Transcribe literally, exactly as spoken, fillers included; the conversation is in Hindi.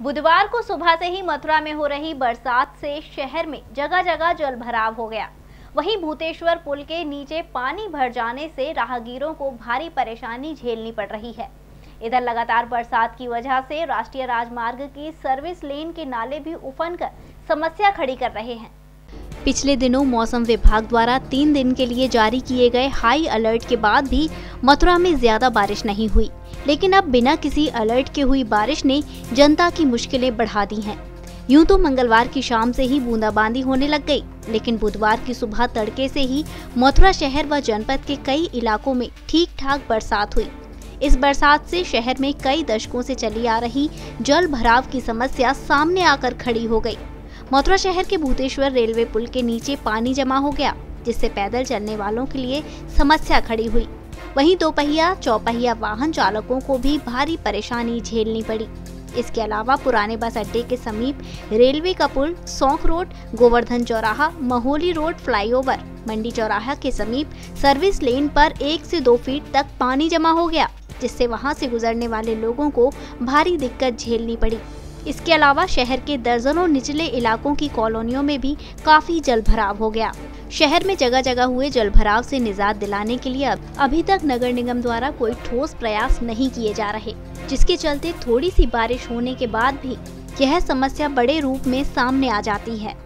बुधवार को सुबह से ही मथुरा में हो रही बरसात से शहर में जगह जगह जल भराव हो गया। वहीं भूतेश्वर पुल के नीचे पानी भर जाने से राहगीरों को भारी परेशानी झेलनी पड़ रही है। इधर लगातार बरसात की वजह से राष्ट्रीय राजमार्ग की सर्विस लेन के नाले भी उफन कर समस्या खड़ी कर रहे हैं। पिछले दिनों मौसम विभाग द्वारा तीन दिन के लिए जारी किए गए हाई अलर्ट के बाद भी मथुरा में ज्यादा बारिश नहीं हुई, लेकिन अब बिना किसी अलर्ट के हुई बारिश ने जनता की मुश्किलें बढ़ा दी हैं। यूं तो मंगलवार की शाम से ही बूंदाबांदी होने लग गई, लेकिन बुधवार की सुबह तड़के से ही मथुरा शहर व जनपद के कई इलाकों में ठीक ठाक बरसात हुई। इस बरसात से शहर में कई दशकों से चली आ रही जल भराव की समस्या सामने आकर खड़ी हो गई। मथुरा शहर के भूतेश्वर रेलवे पुल के नीचे पानी जमा हो गया, जिससे पैदल चलने वालों के लिए समस्या खड़ी हुई। वहीं दोपहिया चौपहिया वाहन चालकों को भी भारी परेशानी झेलनी पड़ी। इसके अलावा पुराने बस अड्डे के समीप रेलवे का पुल, सौंख रोड, गोवर्धन चौराहा, महोली रोड फ्लाईओवर, मंडी चौराहा के समीप सर्विस लेन पर एक से दो फीट तक पानी जमा हो गया, जिससे वहां से गुजरने वाले लोगों को भारी दिक्कत झेलनी पड़ी। इसके अलावा शहर के दर्जनों निचले इलाकों की कॉलोनियों में भी काफी जल भराव हो गया। शहर में जगह जगह हुए जल भराव से निजात दिलाने के लिए अभी तक नगर निगम द्वारा कोई ठोस प्रयास नहीं किए जा रहे, जिसके चलते थोड़ी सी बारिश होने के बाद भी यह समस्या बड़े रूप में सामने आ जाती है।